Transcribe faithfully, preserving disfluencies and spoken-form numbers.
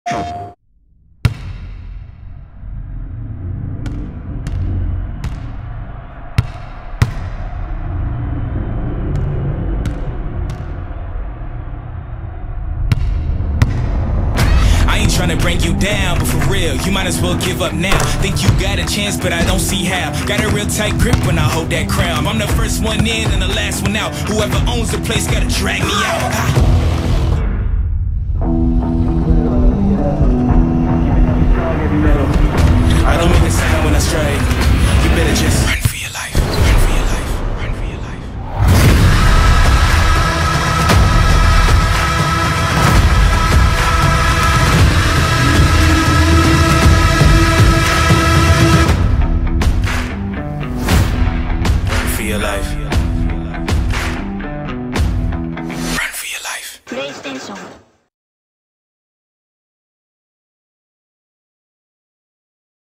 Trying to bring you down, but for real, you might as well give up now. Think you got a chance, but I don't see how. Got a real tight grip when I hold that crown. I'm the first one in and the last one out. Whoever owns the place gotta drag me out. I don't mean to sound when I strike. You better just run for your life. Run for your life. Run for your life. Your life. Run for your life. PlayStation.